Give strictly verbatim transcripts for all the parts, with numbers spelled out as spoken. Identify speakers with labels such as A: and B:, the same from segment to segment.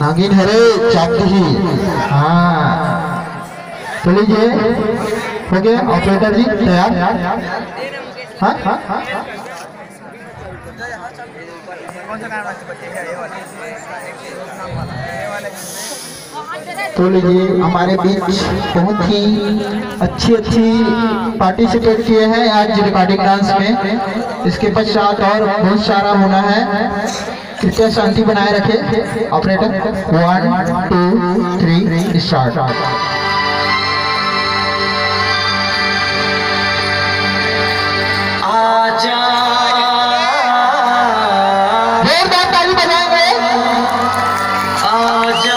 A: नागिन हरे चापती ही। हाँ तो लीजिए, हो गया ऑपरेटर जी तैयार। हाँ हाँ तो लीजिए, हमारे बीच बहुत ही अच्छी अच्छी पार्टिसिपेट किए हैं आज रिकॉर्डिंग डांस में। इसके पश्चात और बहुत सारा होना है। कृपया शांति बनाए रखे। Operator one two three start. आजा जोरदार ताली बजाएंगे। आजा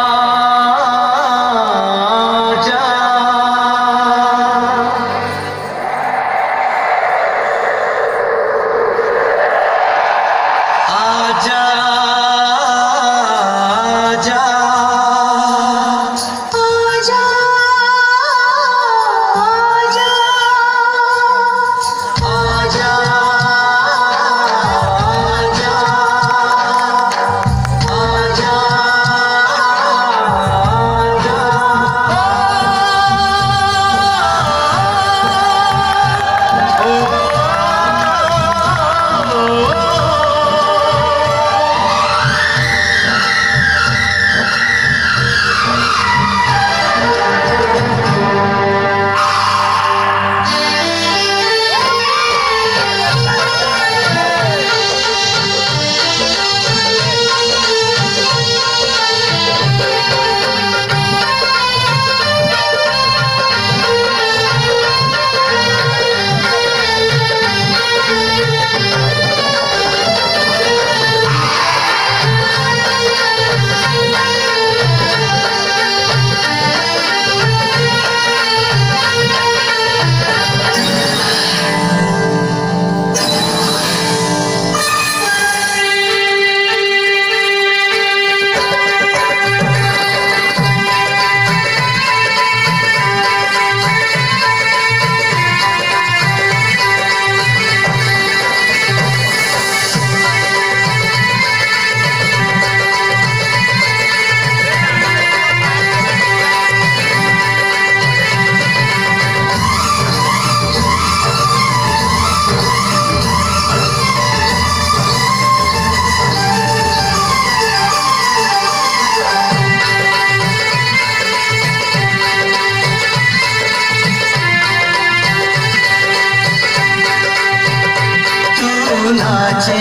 A: नाचे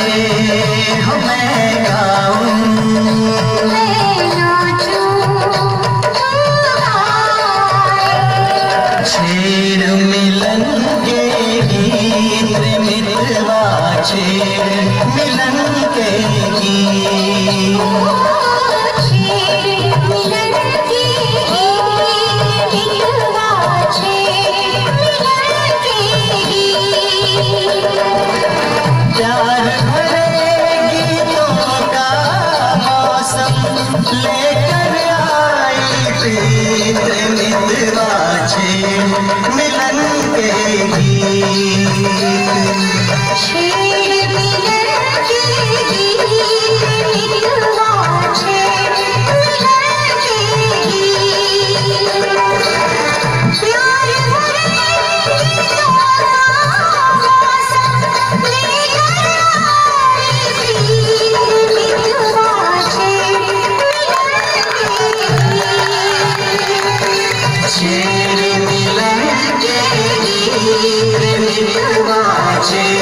A: हो मैं गाऊं, मैं नाचूं छेड़ मिलन के गीत मिलवा, छेड़ मिलन के गीत, छेड़ मिलन के गीत मिलवा, छेड़ मिलन के गीत। प्यार भरे गीतों का मौसम लेकर आई प्रीत मितवा, छेड़ मिलन के गीत, छेड़ मिलन के गीत मितवा, छेड़ मिलन के गीत। प्यार भरे गीतों का मौसम लेकर छेड़ मिलन के गीत मिलवा, छेड़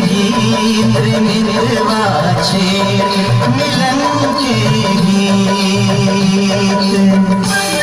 B: गीत मिलवा छे मिलन के गीत।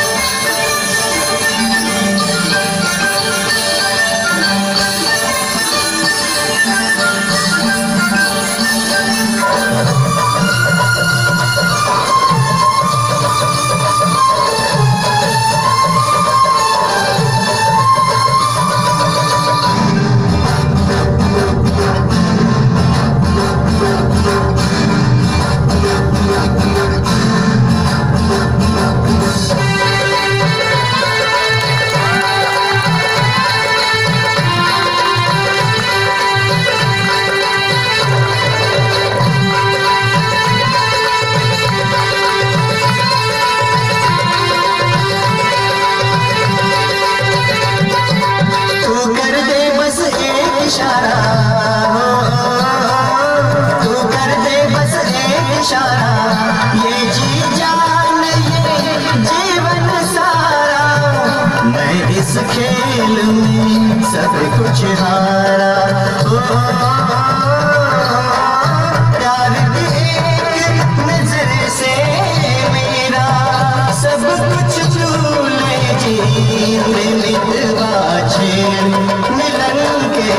B: इस खेल में सब कुछ हारा हो, प्यार की एक नजर से मेरा सब कुछ भूले जी मिलवा छे मिलन के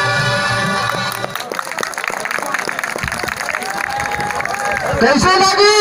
A: कैसे लगी?